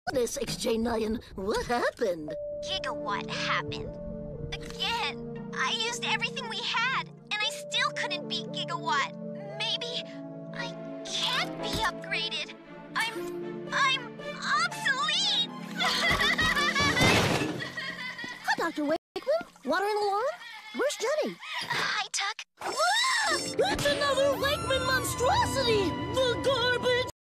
This XJ9, what happened? Gigawatt happened. Again. I used everything we had, and I still couldn't beat Gigawatt. Maybe I can't be upgraded. I'm obsolete! Hi, Dr. Wakeman. Watering the lawn? Where's Jenny? Hi, Tuck. It's another Wakeman monstrosity!